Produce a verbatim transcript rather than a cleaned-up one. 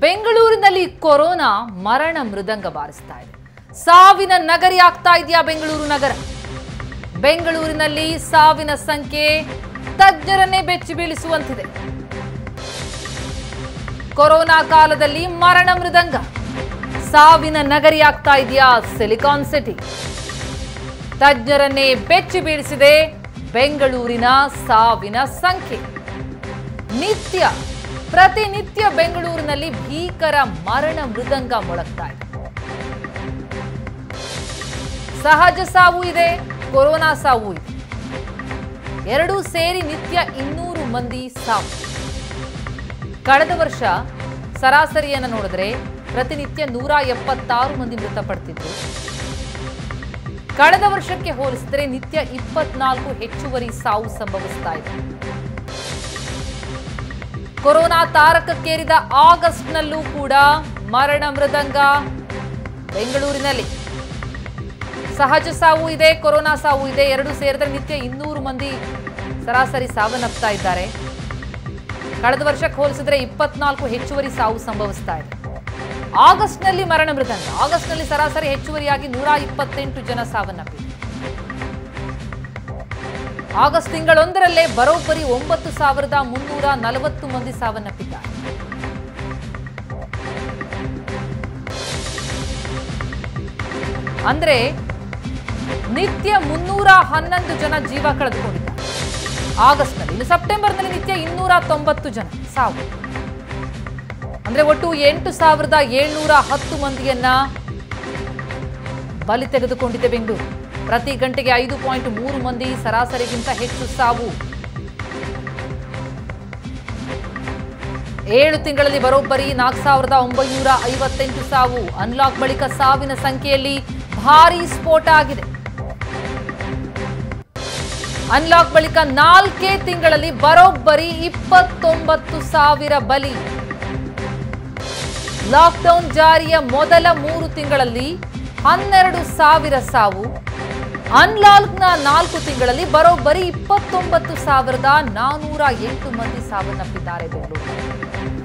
ಬೆಂಗಳೂರಿನಲ್ಲಿ ಕೊರೋನಾ ಮರಣ ಮೃದಂಗ ಬಾರಿಸ್ತಾ ಇದೆ. ಸಾವಿನ ನಗರಿ ಆಗ್ತಾ ಇದೆಯಾ ಬೆಂಗಳೂರು ನಗರ? ಬೆಂಗಳೂರಿನಲ್ಲಿ ಸಾವಿನ ಸಂಖ್ಯೆ ತಜ್ಞರನ್ನೇ ಬೆಚ್ಚಿ ಬೀಳಿಸುವಂತಿದೆ. ಕೊರೋನಾ ಕಾಲದಲ್ಲಿ ಮರಣ ಮೃದಂಗ, ಸಾವಿನ ನಗರಿ ಆಗ್ತಾ ಇದೆಯಾ ಸಿಲಿಕಾನ್ ಸಿಟಿ? ತಜ್ಞರನ್ನೇ ಬೆಚ್ಚಿ ಬೀಳಿಸಿದೆ ಬೆಂಗಳೂರಿನ ಸಾವಿನ ಸಂಖ್ಯೆ. ನಿತ್ಯ ಪ್ರತಿನಿತ್ಯ ಬೆಂಗಳೂರಿನಲ್ಲಿ ಭೀಕರ ಮರಣ ಮೃದಂಗ ಮೊಳಗ್ತಾ ಇದೆ. ಸಹಜ ಸಾವು ಇದೆ, ಕೊರೋನಾ ಸಾವು ಇದೆ. ಎರಡೂ ಸೇರಿ ನಿತ್ಯ ಇನ್ನೂರು ಮಂದಿ ಸಾವು. ಕಳೆದ ವರ್ಷ ಸರಾಸರಿಯನ್ನು ನೋಡಿದ್ರೆ ಪ್ರತಿನಿತ್ಯ ನೂರ ಎಪ್ಪತ್ತಾರು ಮಂದಿ ಮೃತಪಡ್ತಿದ್ರು. ಕಳೆದ ವರ್ಷಕ್ಕೆ ಹೋಲಿಸಿದರೆ ನಿತ್ಯ ಇಪ್ಪತ್ನಾಲ್ಕು ಹೆಚ್ಚುವರಿ ಸಾವು ಸಂಭವಿಸ್ತಾ ಇದೆ. ಕೊರೋನಾ ತಾರಕಕ್ಕೇರಿದ ಆಗಸ್ಟ್ನಲ್ಲೂ ಕೂಡ ಮರಣ ಮೃದಂಗ ಬೆಂಗಳೂರಿನಲ್ಲಿ. ಸಹಜ ಸಾವು ಇದೆ, ಕೊರೋನಾ ಸಾವು ಇದೆ. ಎರಡು ಸೇರಿದ್ರೆ ನಿತ್ಯ ಇನ್ನೂರು ಮಂದಿ ಸರಾಸರಿ ಸಾವನ್ನಪ್ತಾ ಇದ್ದಾರೆ. ಕಳೆದ ವರ್ಷಕ್ಕೆ ಹೋಲಿಸಿದ್ರೆ ಇಪ್ಪತ್ನಾಲ್ಕು ಹೆಚ್ಚುವರಿ ಸಾವು ಸಂಭವಿಸ್ತಾ ಇದೆ. ಆಗಸ್ಟ್ನಲ್ಲಿ ಮರಣ ಮೃದಂಗ, ಆಗಸ್ಟ್ನಲ್ಲಿ ಸರಾಸರಿ ಹೆಚ್ಚುವರಿಯಾಗಿ ನೂರ ಇಪ್ಪತ್ತೆಂಟು ಜನ ಸಾವನ್ನಪ್ಪಿದ್ದಾರೆ. ಆಗಸ್ಟ್ ತಿಂಗಳೊಂದರಲ್ಲೇ ಬರೋಬ್ಬರಿ ಒಂಬತ್ತು ಸಾವಿರದ ಮುನ್ನೂರ ನಲವತ್ತು ಮಂದಿ ಸಾವನ್ನಪ್ಪಿದ್ದಾರೆ. ಅಂದ್ರೆ ನಿತ್ಯ ಮುನ್ನೂರ ಹನ್ನೊಂದು ಜನ ಜೀವ ಕಳೆದುಕೊಂಡಿದ್ದಾರೆ ಆಗಸ್ಟ್ನಲ್ಲಿ. ಇನ್ನು ಸೆಪ್ಟೆಂಬರ್ನಲ್ಲಿ ನಿತ್ಯ ಇನ್ನೂರ ತೊಂಬತ್ತು ಜನ ಸಾವು. ಅಂದ್ರೆ ಒಟ್ಟು ಎಂಟು ಸಾವಿರದ ಏಳ್ನೂರ ಹತ್ತು ಮಂದಿಯನ್ನ ಬಲಿ ತೆಗೆದುಕೊಂಡಿದೆ ಬೆಂಗಳೂರು. ಪ್ರತಿ ಗಂಟೆಗೆ ಐದು ಪಾಯಿಂಟ್ ಮೂರು ಮಂದಿ ಸರಾಸರಿಗಿಂತ ಹೆಚ್ಚು ಸಾವು. ಏಳು ತಿಂಗಳಲ್ಲಿ ಬರೋಬ್ಬರಿ ನಾಲ್ಕು ಸಾವಿರದ ಒಂಬೈನೂರ ಐವತ್ತೆಂಟು ಸಾವು. ಅನ್ಲಾಕ್ ಬಳಿಕ ಸಾವಿನ ಸಂಖ್ಯೆಯಲ್ಲಿ ಭಾರೀ ಸ್ಫೋಟ ಆಗಿದೆ. ಅನ್ಲಾಕ್ ಬಳಿಕ ನಾಲ್ಕೇ ತಿಂಗಳಲ್ಲಿ ಬರೋಬ್ಬರಿ ಇಪ್ಪತ್ತೊಂಬತ್ತು ಸಾವಿರ ಬಲಿ. ಲಾಕ್ಡೌನ್ ಜಾರಿಯ ಮೊದಲ ಮೂರು ತಿಂಗಳಲ್ಲಿ ಹನ್ನೆರಡು ಸಾವಿರ ಸಾವು. ಅನ್ಲಾಕ್ನ ನಾಲ್ಕು ತಿಂಗಳಲ್ಲಿ ಬರೋಬ್ಬರಿ ಇಪ್ಪತ್ತೊಂಬತ್ತು ಸಾವಿರದ ನಾನೂರ ಎಂಟು ಮಂದಿ ಸಾವನ್ನಪ್ಪಿದ್ದಾರೆ ಬೆಂಗಳೂರು.